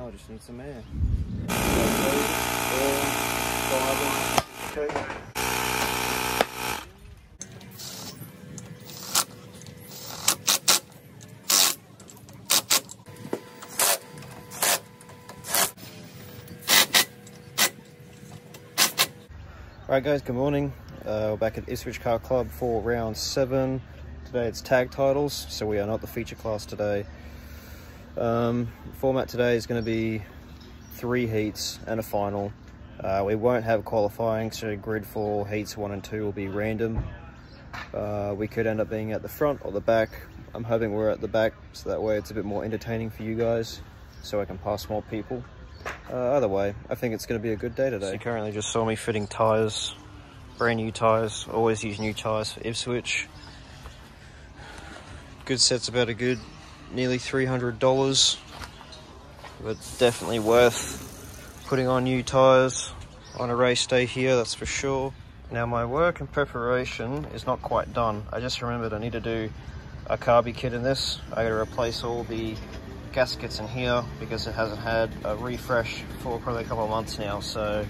now I just need some air. Okay. Alright guys, good morning. We're back at Ipswich Kart Club for round 7. Today it's tag titles, so we are not the feature class today. Format today is going to be 3 heats and a final. We won't have qualifying, so grid for heats 1 and 2 will be random. We could end up being at the front or the back. I'm hoping we're at the back, so that way it's a bit more entertaining for you guys, so I can pass more people. Either way, I think it's going to be a good day today. So you currently just saw me fitting tyres, brand new tyres. Always use new tyres for Ipswich. Good set's about a good nearly $300, but definitely worth putting on new tyres on a race day here, that's for sure. Now my work and preparation is not quite done. I just remembered I need to do a carby kit in this. I got to replace all the gaskets in here because it hasn't had a refresh for probably a couple of months now, so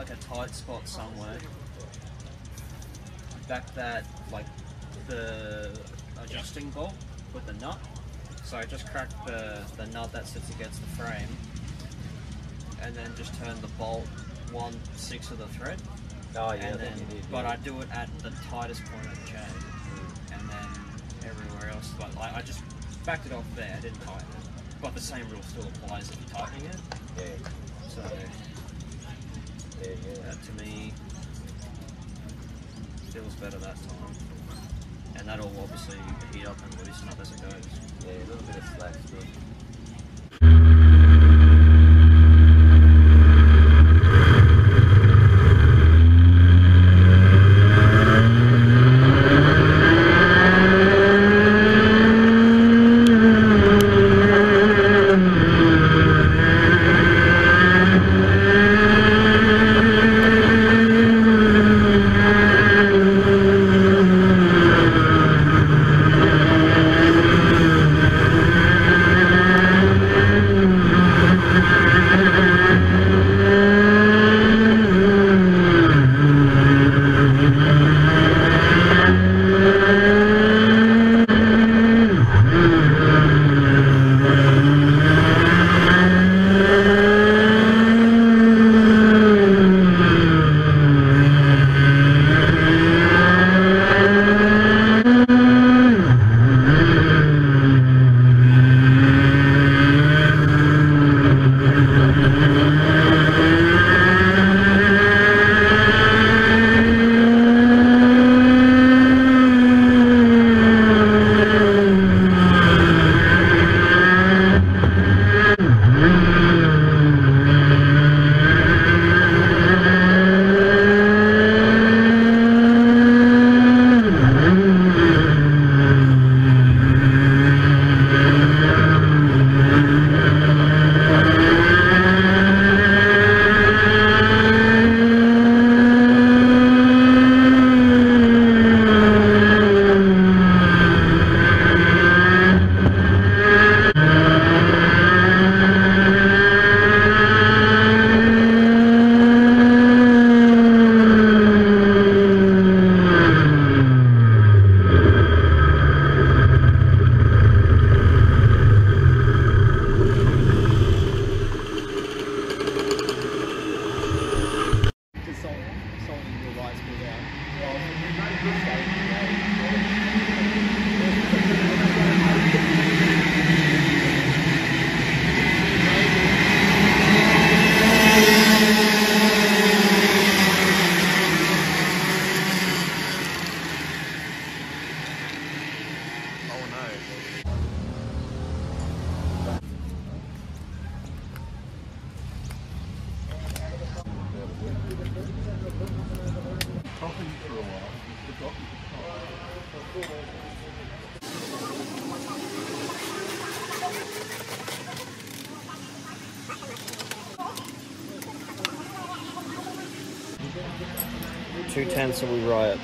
like a tight spot somewhere. Back that, like the adjusting bolt with the nut. So I just crack the nut that sits against the frame, and then just turn the bolt 1/6 of the thread. Oh yeah, and then, but I do it at the tightest point of the chain, and then everywhere else. But I just backed it off there. I didn't tighten it. But the same rule still applies if you're tightening it. Yeah. So that to me feels better that time. And that'll obviously heat up and loosen up as it goes. Yeah, a little bit of slack still. Two-tenths and we riot.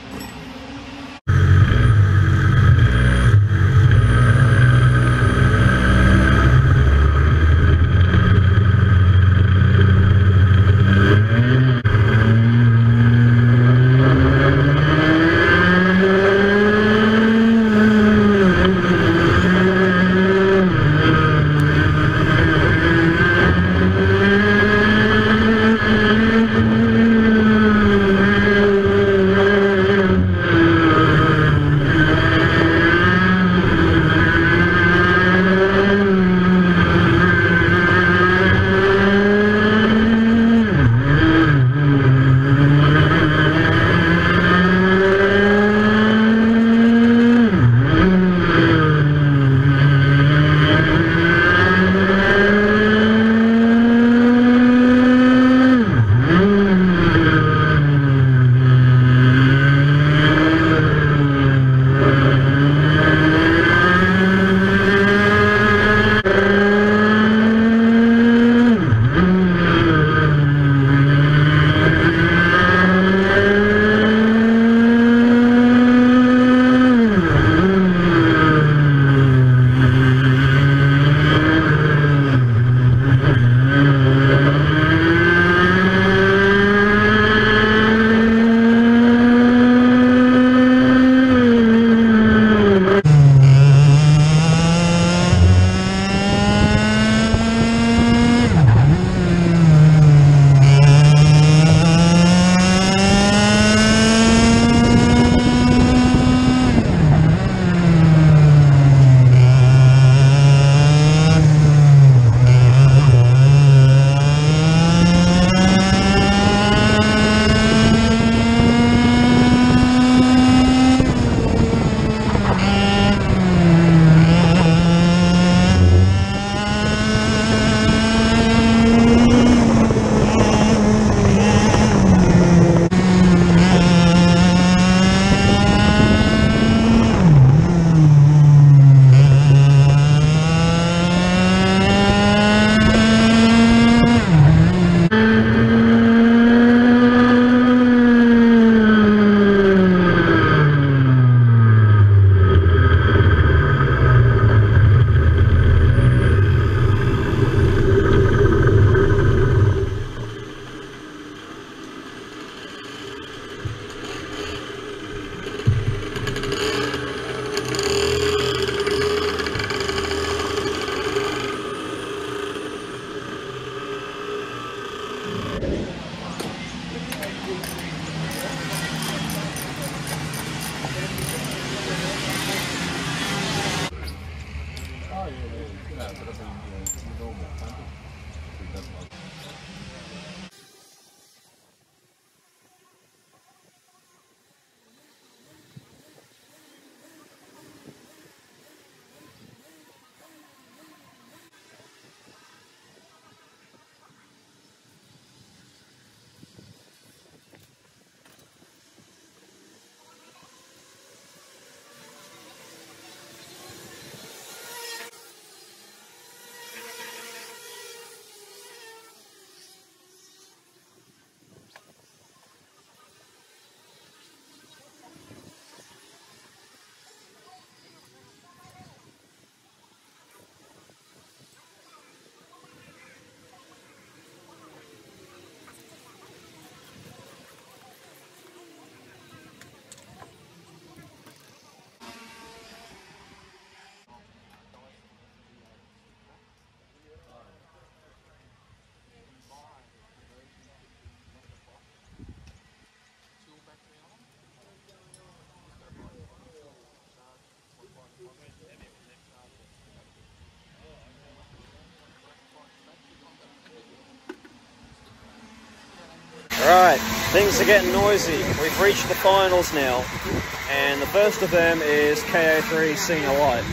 Alright, things are getting noisy. We've reached the finals now, and the first of them is KO3 Seeing a Light.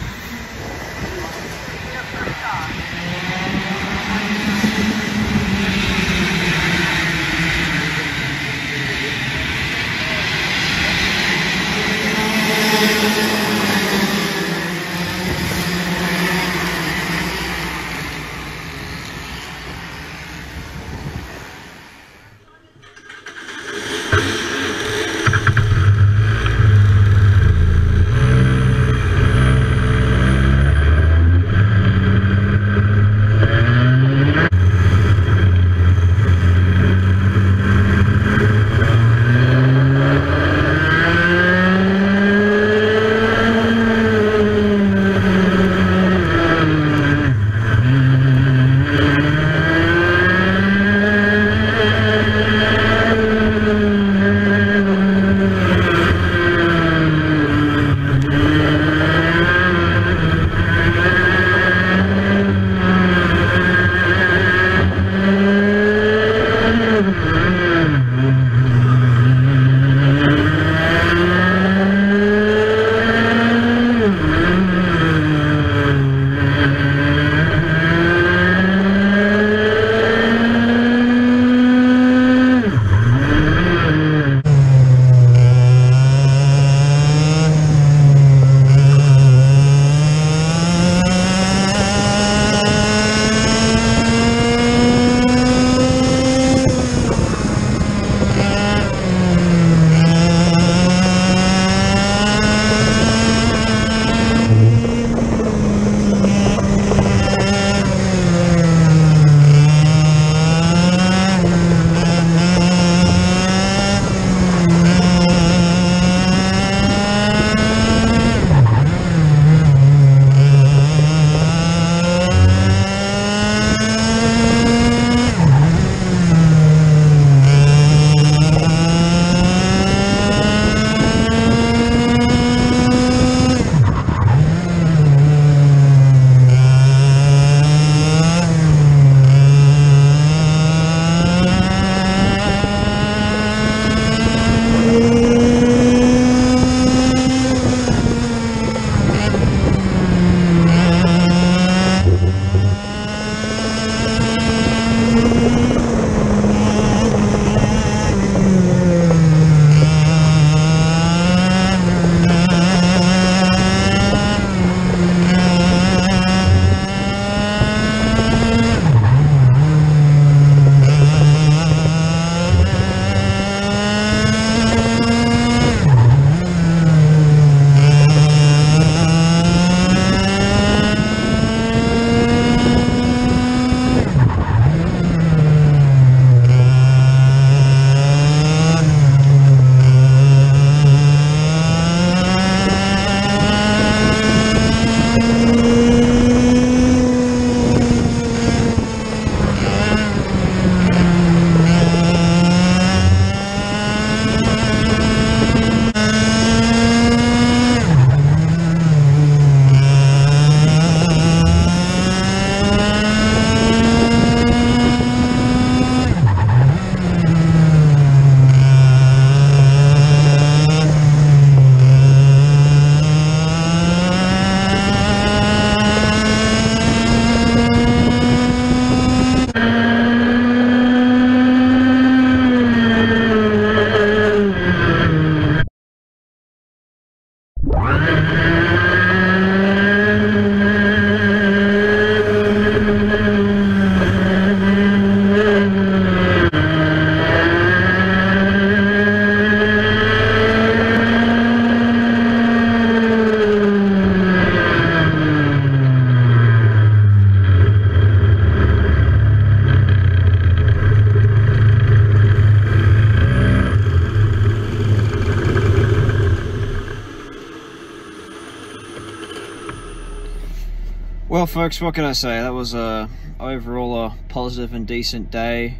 Well folks, what can I say? That was overall a positive and decent day.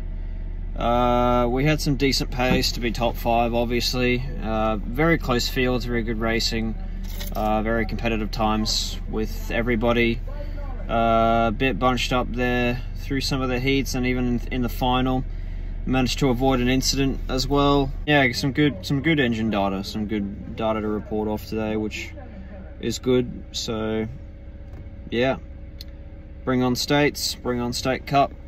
We had some decent pace to be top 5, obviously. Very close fields, very good racing, very competitive times with everybody. A bit bunched up there through some of the heats and even in the final. Managed to avoid an incident as well. Yeah, some good engine data, some good data to report off today, which is good. So yeah, bring on States, bring on State Cup.